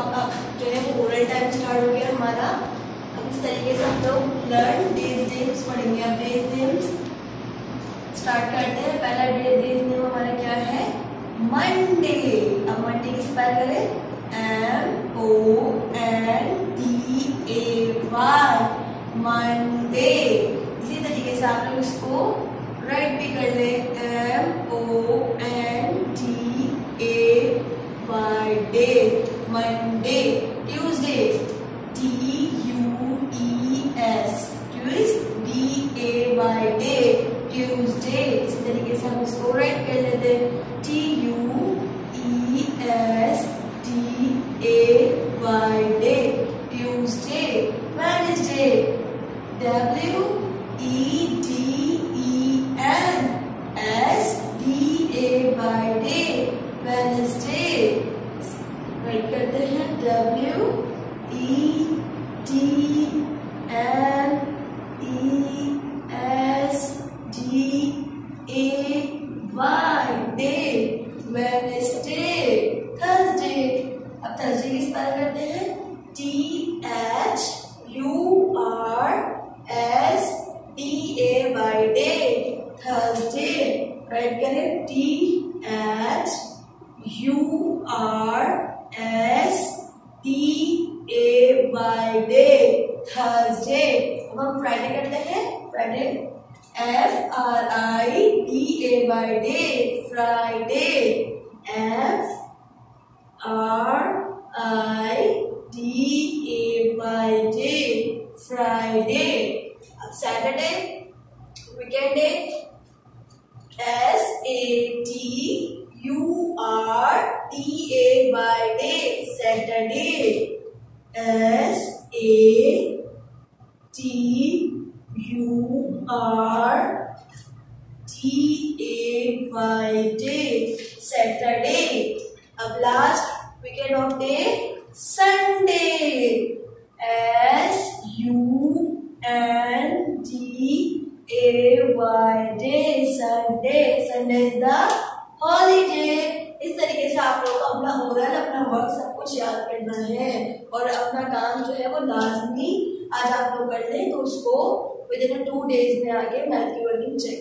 अब जो है वो ओरल टाइम स्टार्ट हो गया हमारा। अब इस तरीके से हम लोग लर्न डेज नेम्स पढ़ेंगे। अब डेज नेम्स स्टार्ट करते हैं। पहला डेज नेम हमारा क्या है, मंडे। अब मंडे की स्पेल करें, MONDAY, मंडे। इसी तरीके से आप लोग इसको राइट भी कर ले, MONDAY, day, Monday. Tuesday, TUES, TUESDAY, day, Tuesday. इसी तरीके से हम इसको राइट कर लेते हैं, TUESDAY, day, Tuesday. Wednesday, WEDENSDAY, day, Wednesday. Write करते हैं, WEDNESDAY, डे, वेडनेसडे। थर्सडे, अब थर्सडे की स्पेल करते हैं, THURSDAY, डे, थर्सडे। राइट करें, THURSDAY, डे, थर्सडे। अब हम फ्राइडे करते हैं, Friday, FRIDAY, day, Friday, FRIDAY, day, Friday. अब Saturday, weekend day, SATURDAY, day, Saturday, SATURDAY, day, Saturday. अब last weekend of day, Sunday, SUNDAY, day, Sunday. Sunday is the holiday. इस तरीके से आप लोगों को अपना ओरल, अपना वर्क सब कुछ याद करना है और अपना काम जो है वो लाजमी आज आप लोग कर लें, तो उसको विद इन 2 days में आगे मैथ की वर्किंग चेक